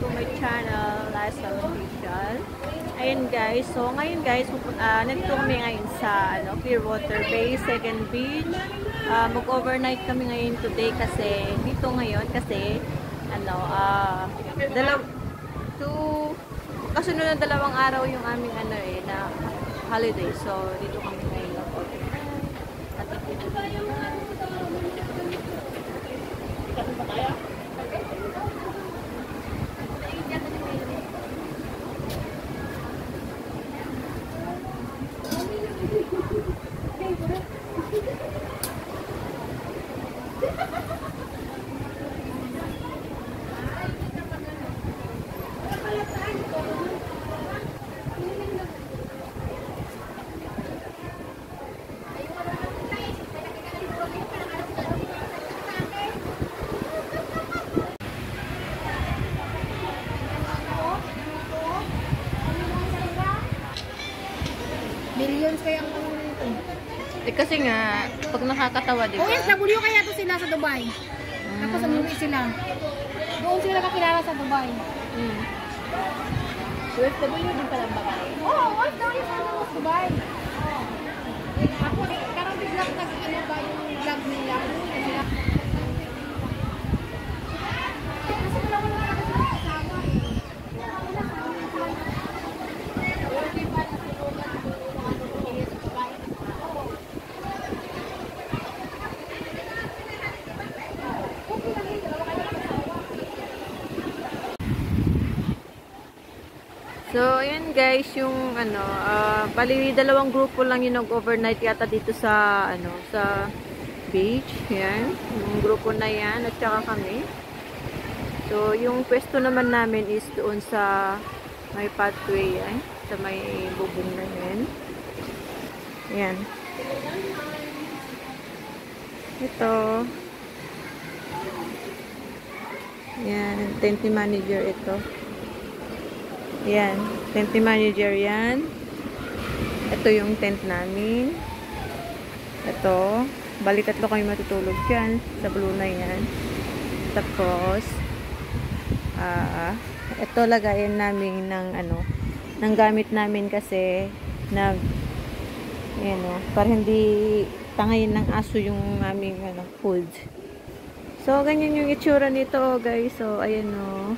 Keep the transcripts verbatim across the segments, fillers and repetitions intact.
my channel, Liza Official. Ayun guys, so ngayon guys, uh, nandito kami ngayon sa ano, Clearwater Bay, Second Beach. Uh, Mag-overnight kami ngayon today kasi, dito ngayon kasi, ano, uh, dalaw, two, kasunod na dalawang araw yung aming ano eh, na holiday. So, dito kami ngayon mag-overnight. At ito Millions kaya ang ano nito. eh, kasi nga, pag nakakatawa, di ba? O S W kaya to sila sa Dubai. Mm. Tapos umuwi sila. Doon sila kakilala sa Dubai. Mm. O S W din pala ba kayo? Oo, oh, O S W sa Dubai. Oh. Ako, karang biglang nag-ino ba yung vlog nila? Kasi wala wala na kasi kasama eh. So, ayan guys, yung ano, uh, bali dalawang grupo lang yung nag-overnight yata dito sa, ano, sa beach. Yan, yung grupo na yan, at saka kami. So, yung pwesto naman namin is doon sa may pathway, yan, sa may bubong na yan. Yan. Ito. Yan, tent manager ito. Yan, tent manager yan. Ito yung tent namin. Ito, bali tatlo kayo matutulog dyan sa blue na yan. Tapos ah, uh, ito lagayan namin ng ano, ng gamit namin kasi nag yan o, para hindi tangayin ng aso yung aming ano, food. So, ganyan yung itsura nito guys. So, ayan o.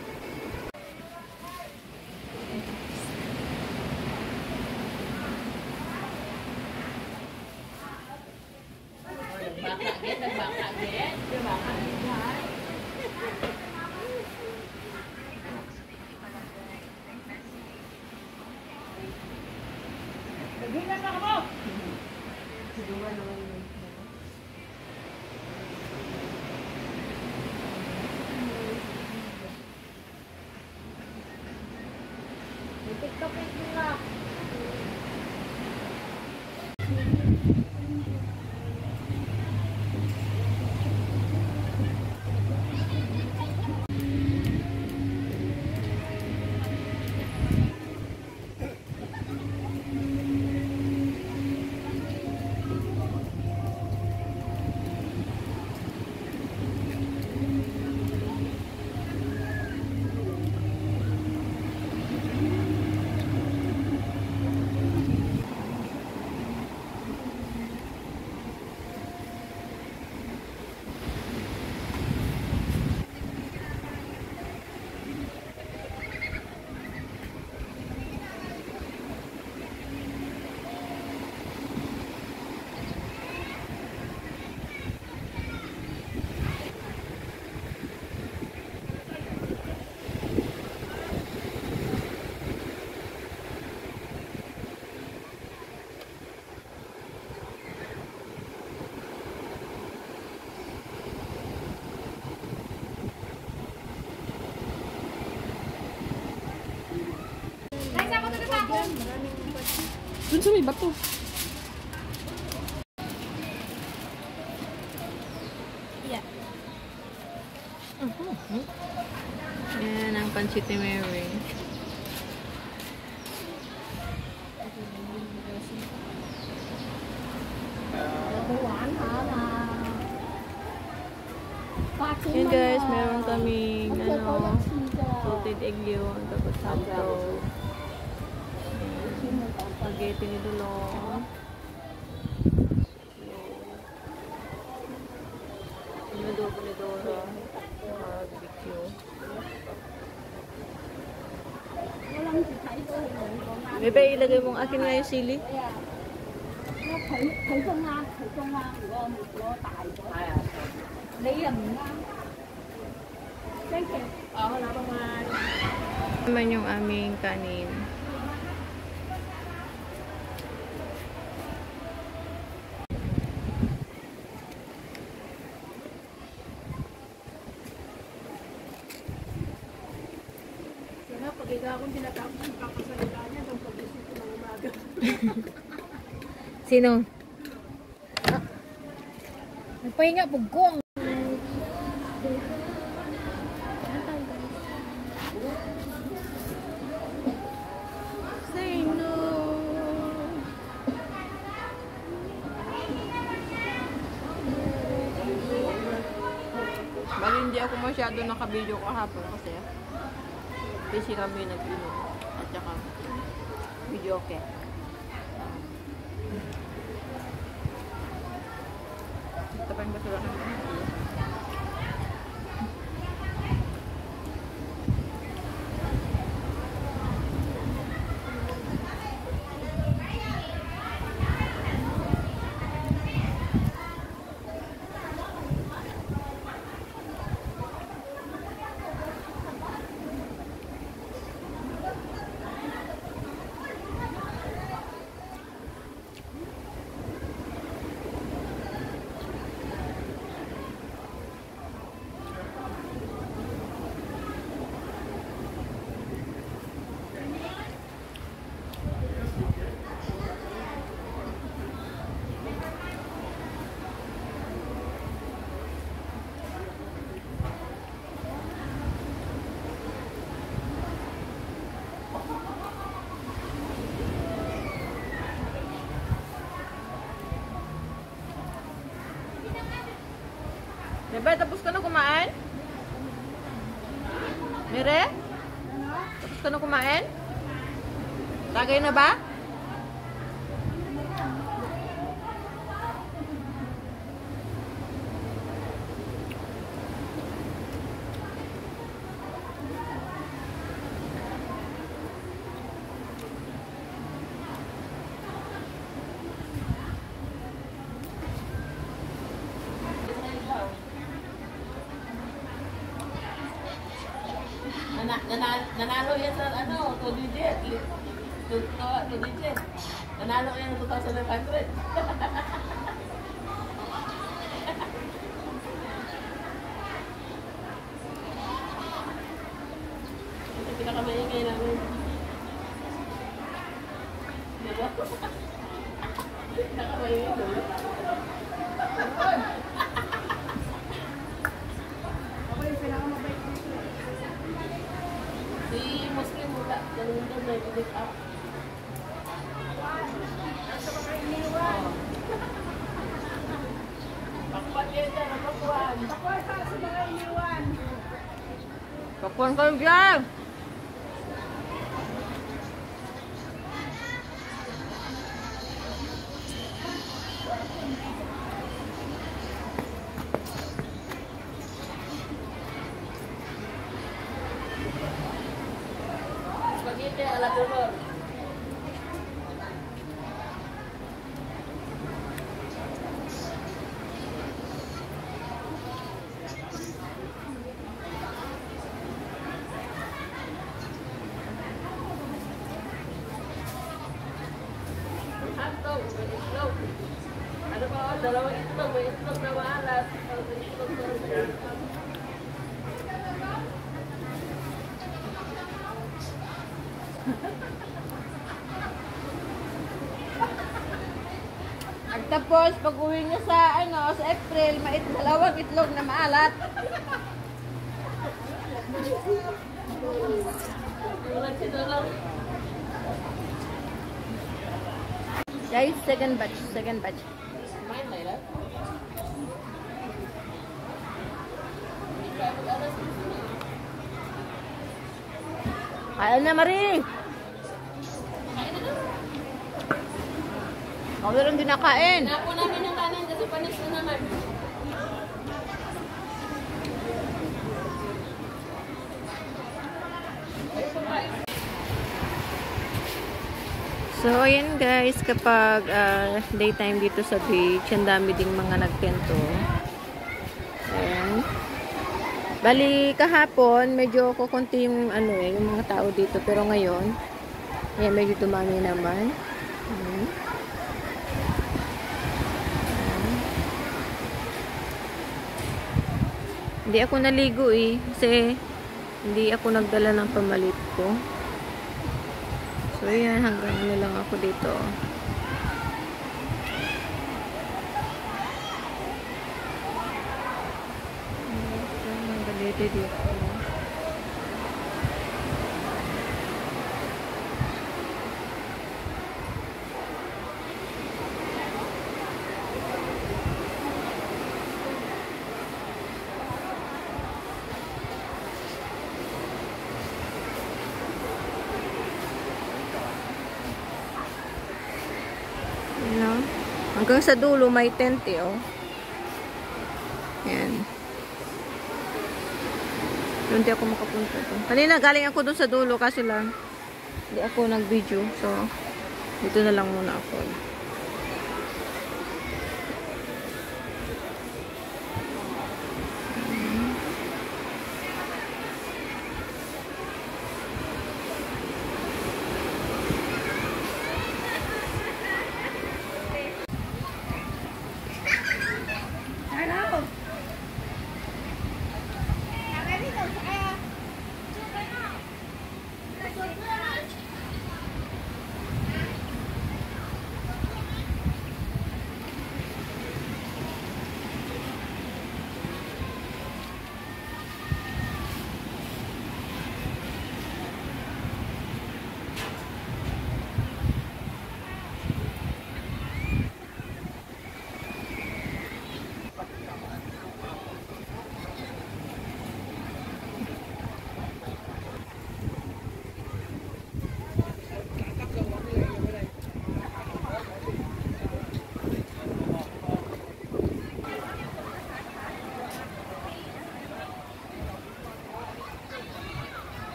TikTok nila. Dun sa may bato. Yeah. Uh-huh. Yan ang Pancit Mary. Yan guys, meron kaming ano, salted egg yun, tapos hotdog. Spaghetti ni Dulong. Inudobo ni Dora. Barbecue. Bebe, ilagay mong akin nga yung sili. 佢佢都啱，佢都啱。如果我冇攞大咗，係啊，你又唔啱。Thank you。哦，好啦，拜拜。 Naman yung aming kanin. Sana pag ikaw akong tinatapos yung kakasalita niya, itong pag-isip ko ng umaga. Sino? Nagpahinga po ko. Say no. Bali hindi ako masyado nakabidyo kahapon kasi busy kami nag-inom at saka video okay. Ito pa yung basura namin. Diba, tapos ka na kumain? Mere? Tapos ka na kumain? Tagay na ba? Nanalo, nanalo yan sa ano, two digit. two digit. Nanalo yan ng two thousand five hundred. Ito pinakamaingay namin. Diba? Pinakamaingay namin. Ako yung pinakamabait dito. Si Muslim mula, ganun doon may pick up. Nasa mga iniwan. Pakpan yan dyan, napakuhan. Pakuha ka sa mga iniwan. Pakuan kayo dyan! Spaghetti ala Dolor. Hotdog, may itlog. Ano ba? Dalawang itlog, may itlog na maalat. May itlog na maalat. At tapos, pag uwi niya sa, ano, sa April, mait dalawang itlog na maalat. Wala si Dolor. Guys, second batch, second batch. Main Layla. Hindi ka mag-alas. Kain na, Marie! Ako na lang din nakain. Napo namin yung kanin kasi panis na naman. So, ayan guys, kapag uh, daytime dito sa beach, ang dami ding mga nagtento. Ayan. Bali, kahapon, medyo kukunti yung, ano eh, yung mga tao dito. Pero ngayon, ayan, medyo dumami naman. Ayan. Ayan. Hindi ako naligo eh, kasi hindi ako nagdala ng pamalit ko. So, ayan, hanggang ano lang ako dito. Ang balete dito. No? Hanggang sa dulo may tent eh, oh. Yan. Doon di ako makapunta doon. Kanina galing ako doon sa dulo kasi lang hindi ako nag-video. So, dito na lang muna ako.